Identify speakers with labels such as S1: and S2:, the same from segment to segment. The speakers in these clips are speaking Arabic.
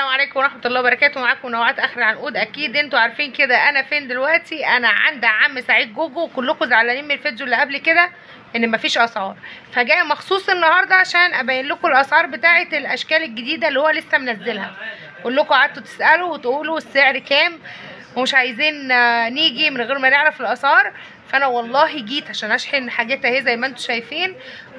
S1: السلام عليكم ورحمه الله وبركاته. معاكم نوعات اخر العنقود. اكيد انتوا عارفين كده انا فين دلوقتي. انا عند عم سعيد جوجو. كلكم زعلانين من الفيديو اللي قبل كده ان مفيش اسعار، فجايه مخصوص النهارده عشان ابين لكم الاسعار بتاعه الاشكال الجديده اللي هو لسه منزلها. كلكم قعدتوا تسالوا وتقولوا السعر كام ومش عايزين نيجي من غير ما نعرف الاسعار، فانا والله جيت عشان اشحن حاجات اهي زي ما انتم شايفين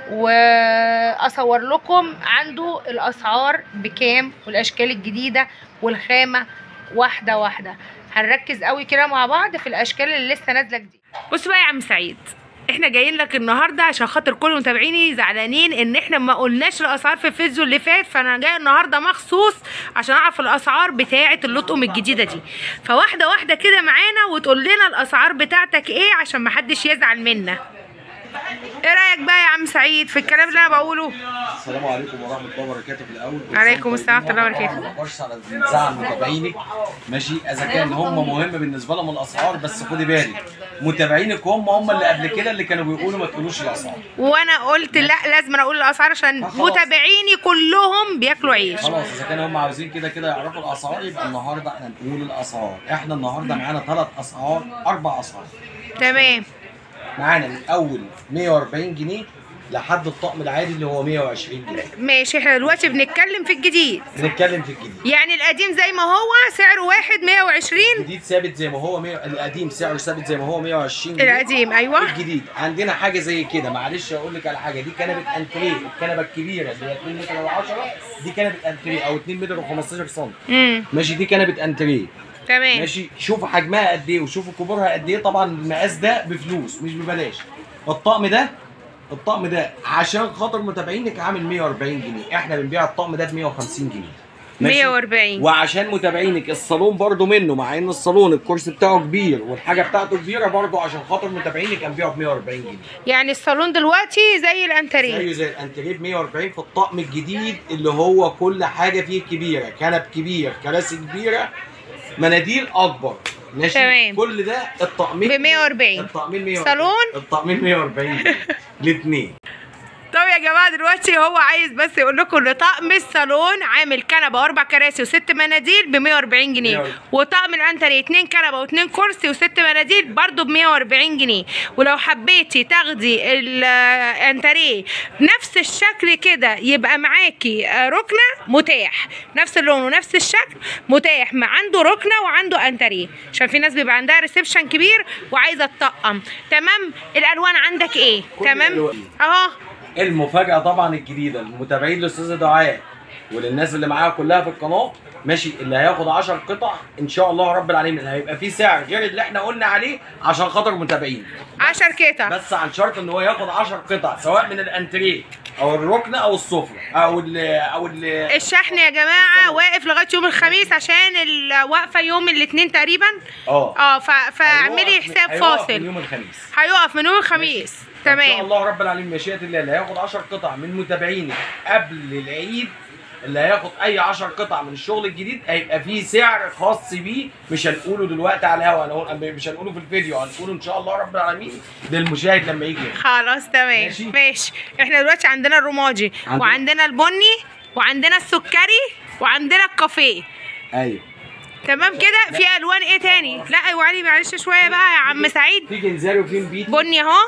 S1: واصور لكم عنده الاسعار بكام والاشكال الجديده والخامه واحده واحده. هنركز قوي كده مع بعض في الاشكال اللي لسه نازله جديد. بص بقى يا عم سعيد، احنا جايين لك النهارده عشان خاطر كل متابعيني زعلانين ان احنا ما قلناش الاسعار في الفيديو اللي فات، فانا جاي النهارده مخصوص عشان اعرف الاسعار بتاعه اللطقم الجديده دي. فواحده واحده كده معانا وتقول لنا الاسعار بتاعتك ايه عشان ما حدش يزعل منا. ايه رايك بقى يا عم سعيد في الكلام اللي انا بقوله؟
S2: السلام عليكم ورحمه الله وبركاته. في الاول
S1: عليكم السلام ورحمه الله وبركاته.
S2: ما بقدرش على زعل متابعينك، ماشي، اذا كان هم مهم بالنسبه لهم الاسعار، بس خدي بالك متابعينك هم اللي قبل كده اللي كانوا بيقولوا ما تقولوش الاسعار،
S1: وانا قلت لا لازم اقول الاسعار عشان متابعيني كلهم بياكلوا عيش.
S2: خلاص اذا كانوا هم عاوزين كده يعرفوا الاسعار يبقى النهارده احنا نقول الاسعار. احنا النهارده معانا 3 اسعار 4 اسعار.
S1: تمام.
S2: معانا من اول 140 جنيه لحد الطقم العادي اللي هو 120 جنيه.
S1: ماشي، احنا دلوقتي بنتكلم في الجديد.
S2: بنتكلم في الجديد.
S1: يعني القديم زي ما هو سعره واحد 120.
S2: الجديد ثابت زي ما هو القديم سعره ثابت زي ما هو 120 جنيه.
S1: القديم ايوه.
S2: الجديد عندنا حاجه زي كده، معلش اقول لك على حاجه، دي كنبه انتريه، الكنبه الكبيره اللي هي 2 متر و10 دي كنبه انتريه او 2 متر و15 سم. ماشي، دي كنبه انتريه.
S1: تمام.
S2: ماشي، شوفوا حجمها قد ايه وشوفوا كبرها قد ايه. طبعا المقاس ده بفلوس مش ببلاش. الطقم ده عشان خاطر متابعينك عامل 140 جنيه، احنا بنبيع الطقم ده ب 150 جنيه.
S1: 140.
S2: وعشان متابعينك الصالون برضو منه، مع ان الصالون الكرسي بتاعه كبير والحاجه بتاعته كبيره، برضو عشان خاطر متابعينك هنبيعه ب 140 جنيه.
S1: يعني الصالون دلوقتي زي الانتريه.
S2: زي الانتريه ب 140 في الطقم الجديد اللي هو كل حاجه فيه كبيره، كنب كبير، كراسي كبيره، مناديل اكبر. ماشي،
S1: تمام.
S2: كل ده الطقمين
S1: ب 140.
S2: الطقمين 140
S1: صالون
S2: الطقمين 140 الاثنين.
S1: طب يا جماعه دلوقتي هو عايز بس يقول لكم ان طقم الصالون عامل كنبه واربع كراسي وست مناديل ب 140 جنيه، وطقم الانتريه 2 كنبه و2 كرسي وست مناديل برده ب 140 جنيه. ولو حبيتي تاخدي الانتريه نفس الشكل كده يبقى معاكي ركنه متاح، نفس اللون ونفس الشكل متاح، ما عنده ركنه وعنده انتريه، عشان في ناس بيبقى عندها ريسبشن كبير وعايزه تطقم. تمام. الالوان عندك ايه؟ تمام اهو.
S2: المفاجأة طبعا الجديدة للمتابعين للأستاذة دعاء وللناس اللي معاها كلها في القناة، ماشي، اللي هياخد 10 قطع إن شاء الله رب العالمين هيبقى في سعر غير اللي احنا قلنا عليه عشان خاطر متابعين.
S1: 10 قطع
S2: بس عن شرط إن هو ياخد 10 قطع سواء من الأنتريه أو الركنة أو السفرة أو
S1: الشحن يا جماعة واقف لغاية يوم الخميس عشان الوقفة يوم الاثنين تقريبا. فاعملي حساب فاصل.
S2: من يوم الخميس
S1: هيقف من يوم الخميس. تمام
S2: ان شاء الله رب العالمين مشيئة الله. اللي هياخد 10 قطع من متابعينك قبل العيد، اللي هياخد اي 10 قطع من الشغل الجديد هيبقى فيه سعر خاص بيه، مش هنقوله دلوقتي على الهوا، مش هنقوله في الفيديو، هنقوله ان شاء الله رب العالمين للمشاهد لما يجي.
S1: خلاص تمام ماشي. احنا دلوقتي عندنا الرمادي وعندنا البني وعندنا السكري وعندنا الكافيه.
S2: ايوه
S1: تمام كده. في الوان ايه تاني؟ لا وعلي معلش شويه بقى يا عم سعيد.
S2: في جنزاري وفي نبيتي.
S1: بني اهو،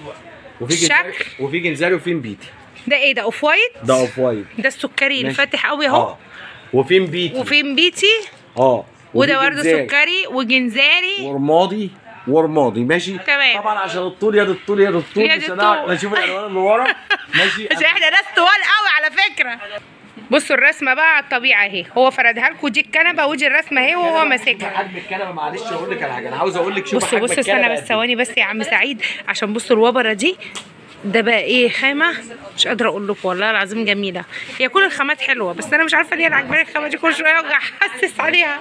S2: وفي جنزاري وفي نبيتي.
S1: ده ايه ده؟ اوف وايت.
S2: ده اوف وايت.
S1: ده السكري الفاتح قوي اهو.
S2: وفي نبيتي.
S1: وفي نبيتي. وده برده سكري وجنزاري
S2: ورمادي. ماشي
S1: تمام.
S2: طبعا عشان الطول يد الطول مش هنعرف نشوف الالوان اللي ورا. ماشي
S1: عشان احنا ناس طوال قوي على فكره. بصوا الرسمه بقى على الطبيعه اهي، هو فردها لكم، دي الكنبه ودي الرسمه اهي وهو ماسكها.
S2: حجم الكنبه معلش اقول لك على حاجه، انا عاوز اقول لك شوف حجم
S1: بصوا استنى بس ثواني بس يا عم سعيد عشان بصوا الوبره دي، ده بقى ايه خامه مش قادره اقول لكم والله العظيم جميله. هي كل الخامات حلوه بس انا مش عارفه ليه انا عجباني الخامه دي، كل شويه اوجع احسس عليها.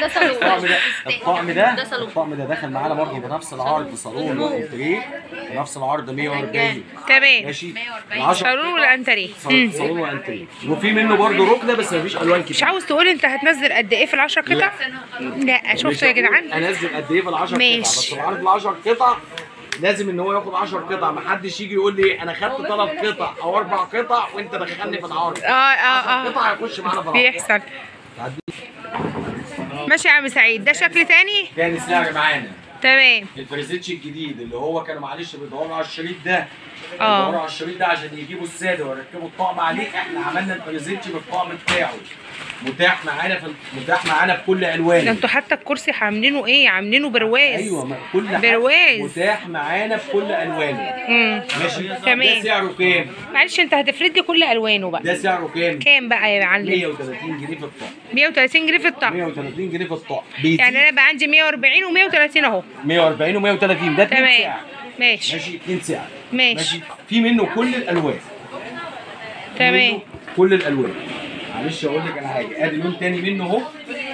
S2: الطقم ده داخل معانا برضه بنفس العرض، صالون وانتريه بنفس العرض 140.
S1: تمام
S2: ماشي.
S1: صالون والانتريه.
S2: صالون وانتريه، وفي منه برضه ركنه بس مفيش الوان كتير.
S1: مش عاوز تقول انت هتنزل قد ايه في ال10 قطع؟ لا شفتوا يا جدعان؟
S2: انزل قد ايه في ال10 قطع، بس العرض ال10 قطع لازم ان هو ياخد 10 قطع، ما حدش يجي يقول لي انا خدت 3 قطع او 4 قطع وانت دخلني في العرض. 10 قطع هيخش معانا في العرض.
S1: بيحصل. ماشي يا عم سعيد، ده شكل تاني.
S2: تاني سعر معانا
S1: تمام.
S2: الفريزيتش الجديد اللي هو كانوا معلش بيدوروا على الشريط ده. بيدوروا على الشريط ده عشان يجيبوا الساده ويركبوا الطقم عليه. احنا عملنا الفريزيتش بالطقم بتاعه متاح معانا بكل الوانه.
S1: ده انتوا حتى الكرسي عاملينه ايه؟ عاملينه برواز.
S2: ايوه كل حاجه
S1: برواز
S2: متاح معانا بكل الوانه.
S1: ماشي
S2: تمام. ده سعره كام؟
S1: معلش انت هتفرد لي كل الوانه بقى.
S2: ده سعره كام؟
S1: كام بقى يا معلم؟
S2: 130 جنيه في الطقم.
S1: 130 جنيه في الطقم.
S2: 130 جنيه في الطقم.
S1: يعني انا بقى عندي 140 و130 اهو.
S2: 140 و130 ده 2
S1: تمام.
S2: سعر.
S1: ماشي
S2: 2 سعر.
S1: ماشي.
S2: في منه كل الالوان.
S1: تمام.
S2: كل الالوان. معلش اقول لك على حاجه، ادي لون تاني منه اهو.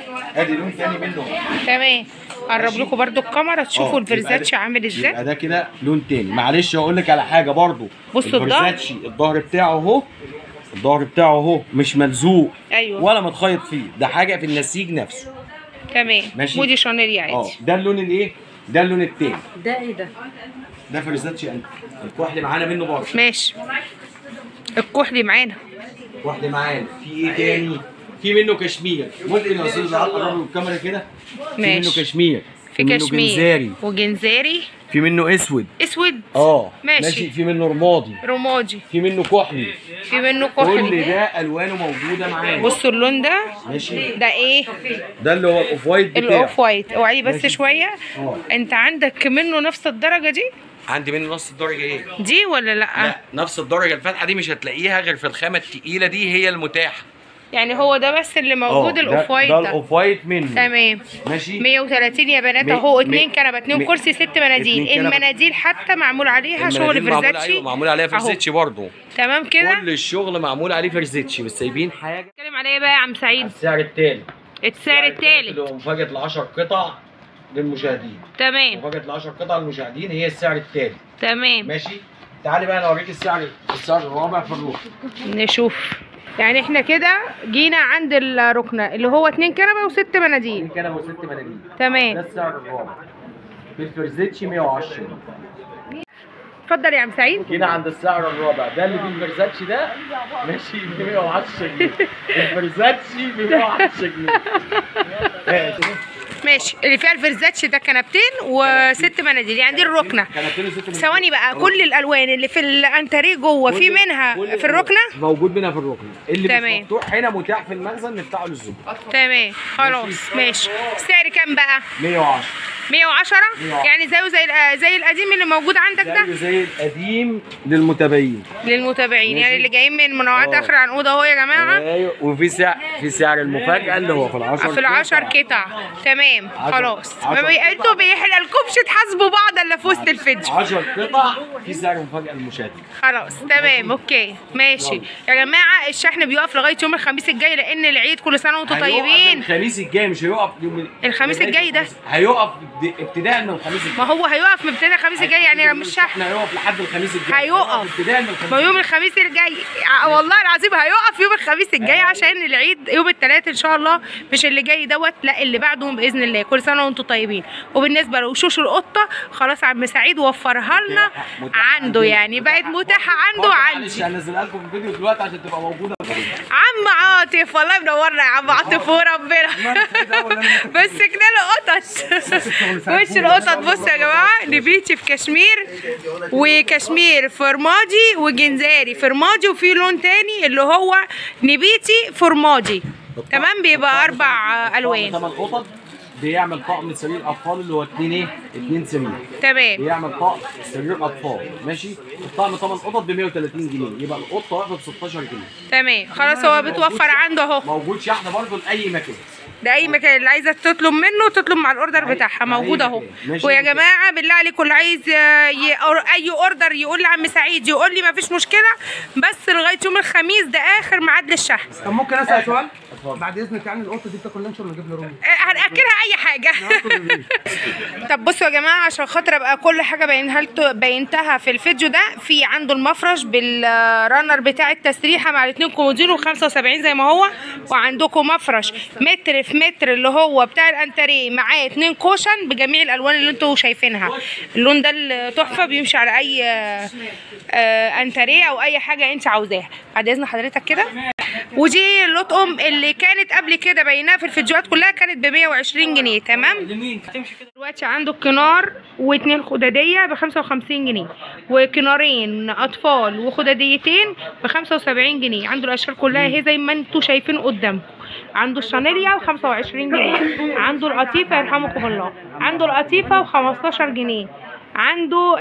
S1: تمام. قرب لكم برده الكاميرا تشوفوا الفريزاتش عامل ازاي.
S2: يبقى ده كده لون تاني. معلش اقول لك على حاجه برده،
S1: بصوا
S2: الفريزاتش الظهر بتاعه اهو مش ملزوق.
S1: ايوه.
S2: ولا متخيط فيه، ده حاجه في النسيج نفسه.
S1: تمام.
S2: ماشي.
S1: مودي شانيل عادي.
S2: ده اللون الايه؟ ده اللون التاني.
S3: ده ايه ده؟
S2: ده فريزاتش الكحلي معانا منه برضه.
S1: ماشي. الكحلي معانا.
S2: في ايه تاني؟ في منه كشمير. ممكن يا استاذ قرب الكاميرا كده.
S1: ماشي.
S2: في منه كشمير.
S1: في
S2: منه
S1: كشمير
S2: جنزاري.
S1: وجنزاري.
S2: في منه اسود.
S1: ماشي.
S2: في منه رمادي. في منه كحلي. كل ده الوانه موجوده معانا.
S1: بصوا اللون ده.
S2: ماشي.
S1: ده ايه؟
S2: ده اللي هو الاوف وايت بتاعه.
S1: الاوف وايت. اوعي بس شويه. انت عندك منه نفس الدرجه دي؟
S2: عندي منه نفس الدرجه. ايه
S1: دي ولا لا؟
S2: لا، نفس الدرجه. الفتحه دي مش هتلاقيها غير في الخامه التقيله دي، هي المتاحه.
S1: يعني هو ده بس اللي موجود الاوف وايت
S2: ده الاوف وايت منه.
S1: تمام.
S2: ماشي.
S1: 130 يا بنات اهو. 2 كنبه 2 كرسي 6 مناديل. المناديل حتى معمول عليها شغل فريزاتشي.
S2: معمول عليها فريزاتشي برضه.
S1: تمام كده.
S2: كل الشغل معمول عليه فريزاتشي، بس سايبين حاجه.
S1: اتكلم على ايه بقى يا عم سعيد؟
S2: السعر التالت.
S1: السعر التالت
S2: اللي هو مفاجاه ال 10 قطع للمشاهدين.
S1: تمام.
S2: مفاجاه ال 10 قطع للمشاهدين هي السعر التالت.
S1: تمام.
S2: ماشي. تعالي بقى انا اوريك السعر الرابع في الركن.
S1: نشوف. يعني احنا كده جينا عند الركنه اللي هو 2 كنبه و6 مناديل.
S2: 2 كنبه و6 مناديل.
S1: تمام.
S2: ده السعر الرابع. في الفريزاتشي 110.
S1: اتفضل يا عم سعيد.
S2: جينا عند السعر الرابع، ده اللي فيه الفريزاتشي ده ماشي ب 110 جنيه. الفريزاتشي ب 110 جنيه.
S1: ماشي. اللي فيها الفريزاتش ده كنبتين و6 مناديل، يعني دي الركنه. ثواني بقى. كل الالوان اللي في الانتريه جوه في منها في الركنه؟
S2: موجود منها في الركنه. اللي
S1: مش
S2: مفتوح هنا متاح في المخزن نفتحه للزبون.
S1: تمام خلاص ماشي. السعر كام بقى؟
S2: 110.
S1: 110 يعني زيه زي القديم اللي موجود عندك ده؟
S2: زي القديم للمتابعين.
S1: يعني اللي جايين من منوعات اخر عنقود اهو يا جماعه.
S2: ايوه. وفي سعر المفاجاه اللي هو في ال10
S1: قطع. تمام خلاص. انتوا بيحلالكمش تحاسبوا بعض الا في وسط الفيديو.
S2: 10 قطع في سعر مفاجاه للمشاهدين.
S1: خلاص تمام اوكي ماشي. يا جماعه الشحن بيقف لغايه يوم الخميس الجاي لان العيد. كل سنه وانتم طيبين.
S2: الخميس الجاي مش هيقف يوم
S1: الخميس الجاي ده.
S2: هيقف ابتداء من الخميس الجاي.
S1: ما هو هيقف من ابتداء الخميس الجاي يعني مش شحن.
S2: هيقف لحد الخميس الجاي.
S1: هيقف
S2: ابتداء من الخميس.
S1: ما يوم الخميس الجاي والله العظيم هيقف يوم الخميس الجاي عشان العيد يوم الثلاث ان شاء الله. مش اللي جاي دوت، لا اللي بعده باذن الله. كل سنه وانتم طيبين. وبالنسبه لوشوش القطه خلاص عم سعيد وفرها لنا عنده، يعني بقت متاحه عنده.
S2: معلش هنزلها لكم في الفيديو دلوقتي عشان تبقى موجوده.
S1: عم عاطف والله منورنا يا عم عاطف وربنا. مسكنا له قطط. وش القطط. بصوا يا جماعه نبيتي في كشمير وكشمير فرمادي وجنزاري فرمادي، وفي لون تاني اللي هو نبيتي فرمادي. تمام. بيبقى 4 الوان.
S2: 8 قطط. بيعمل طقم سرير اطفال اللي هو 2 سرير.
S1: تمام.
S2: بيعمل طقم سرير اطفال. ماشي. الطقم 8 قطط ب 130 جنيه، يبقى القطه واخده ب 16 جنيه.
S1: تمام خلاص. هو بتوفر عنده اهو.
S2: موجود شحن برضه لاي مكان.
S1: ده اي مكان اللي عايزه تطلب منه تطلب مع الاوردر بتاعها موجود اهو. ويا جماعه بالله عليكم اللي عايز اي اوردر يقول لعم سعيد يقول لي مفيش مشكله، بس لغايه يوم الخميس ده اخر ميعاد للشحن.
S3: طب ممكن اسال سؤال بعد اذنك؟ يعني القطه دي بتاكل لانش ولا نجيب له رومي؟
S1: هناكلها اي حاجه. طب بصوا يا جماعه عشان خاطر ابقى كل حاجه بينتها في الفيديو ده. في عنده المفرش بالرنر بتاع التسريحه مع الاثنين كومودينو 75 زي ما هو. وعندكم مفرش متر في متر اللي هو بتاع الانتريه معاه 2 كوشن بجميع الالوان اللي انتوا شايفينها. اللون ده التحفه بيمشي على اي انتريه او اي حاجه انت عاوزاها. بعد اذن حضرتك كده ودي اللطقم اللي كانت قبل كده بايناها في الفيديوهات كلها، كانت ب 120 جنيه. تمام. دلوقتي عنده الكنار و2 خداديه ب 55 جنيه، وكنارين اطفال وخداديتين ب 75 جنيه. عنده الاشكال كلها اهي زي ما انتم شايفين قدامكم. عنده الشانيليا ب 25 جنيه، عنده القطيفه يرحمكم الله، عنده القطيفه ب 15 جنيه، عنده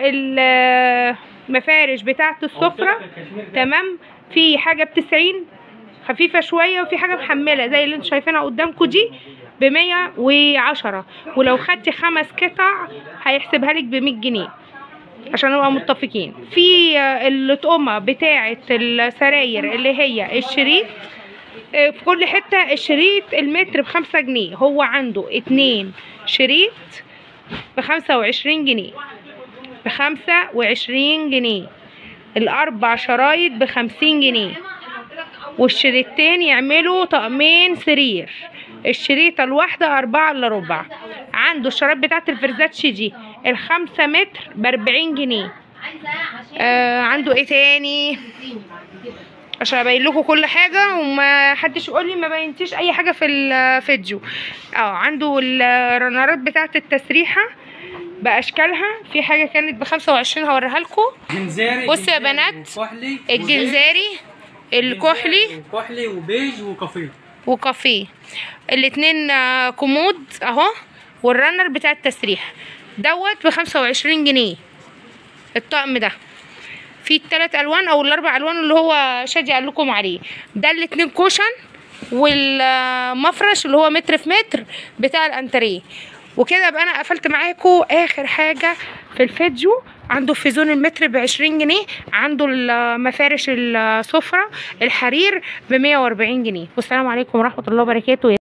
S1: المفارش بتاعه السفره. تمام. في حاجه ب 90 خفيفه شويه، وفي حاجه محمله زي اللي انتم شايفينها قدامكم دي ب 110، ولو خدتي 5 قطع هيحسبها لك ب 100 جنيه عشان نبقى متفقين. في الطقمه بتاعه السراير اللي هي الشريط، في كل حته الشريط المتر ب5 جنيه. هو عنده 2 شريط ب 25 جنيه، ب 25 جنيه. ال4 شرايط ب 50 جنيه، والشريطين يعملوا طقمين سرير. الشريطة الواحدة 4 إلا ربع. عنده الشرايط بتاعت الفرزاتشي دي ال5 متر ب 40 جنيه. عنده ايه تاني عشان ابين لكم كل حاجه وما حدش يقول لي ما بينتيش اي حاجه في الفيديو. عنده الرنرات بتاعت التسريحه باشكالها. في حاجه كانت ب 25 هوريها لكم. بصوا يا بنات، الجنزاري الكحلي
S3: وبيج
S1: وكافيه الاتنين كومود اهو. والرنر بتاع التسريح دوت ب 25 جنيه. الطقم ده فيه ال3 الوان او ال4 الوان اللي هو شادي قال لكم عليه. ده الاتنين كوشن، والمفرش اللي هو متر في متر بتاع الانتريه. وكده يبقى انا قفلت معاكم اخر حاجه في الفيديو. عنده في زون المتر ب 20 جنيه، عنده المفارش السفره الحرير ب 140 جنيه. والسلام عليكم ورحمه الله وبركاته.